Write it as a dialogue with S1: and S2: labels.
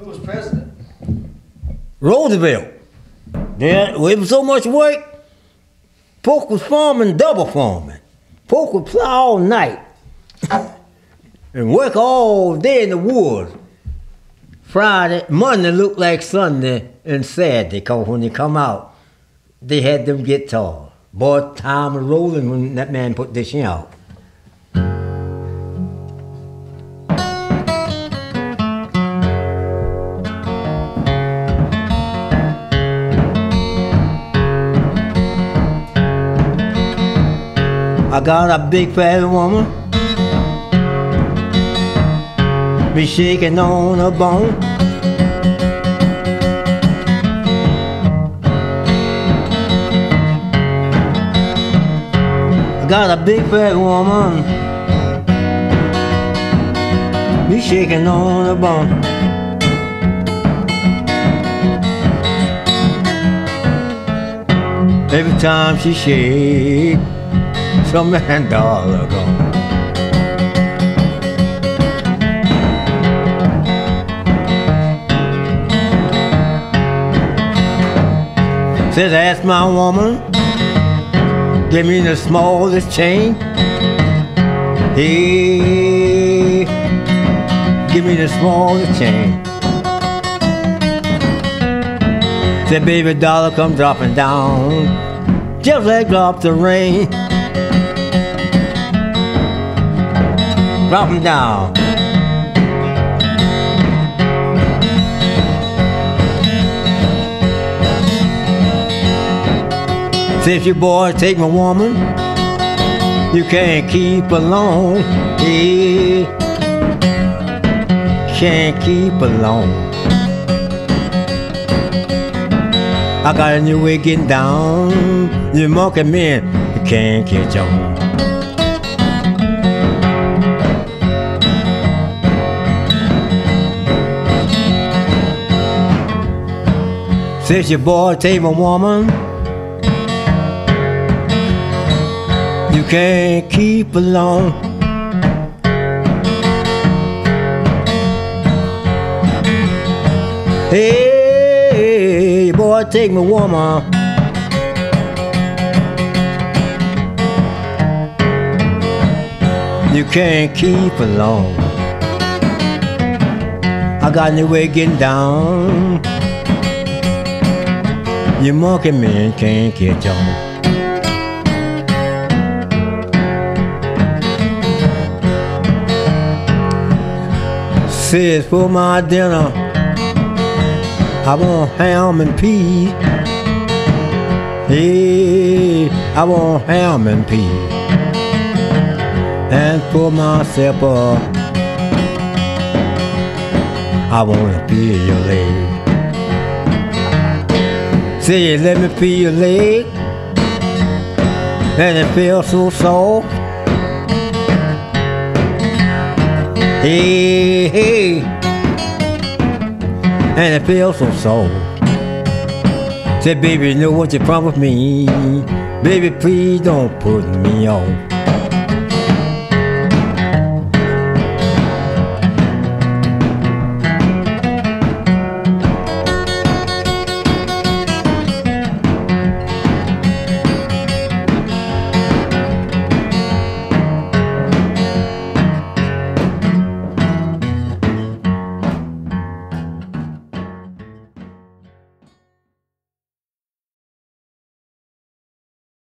S1: Who was president?
S2: Roosevelt. Then it was so much work. Folk was farming, double farming. Folk would plow all night and work all day in the woods. Friday, Monday looked like Sunday and Saturday, because when they come out, they had them guitars. Boy, time was rolling when that man put this out. I got a big fat woman, be shaking on a bone. I got a big fat woman, be shaking on a bone. Every time she shake, some man dollar gone. Says, ask my woman, give me the smallest chain. Hey, give me the smallest chain. Said, baby, dollar come dropping down, just like drops of rain. Dropping down. Since your boy take my woman, you can't keep her long. Yeah, can't keep her long. I got a new way getting down. You monkey man, you can't catch on. Since your boy take my woman, you can't keep her long. Hey, your boy take my woman, you can't keep her long. I got a new way getting down. You monkey man can't catch on. Says for my dinner, I want ham and peas. Hey, I want ham and peas. And for my supper, I wanna feel your leg. Say, let me feel your leg, and it feels so soft. Hey, hey, and it feels so soft. Say, baby, you know what you promised me. Baby, please don't put me off.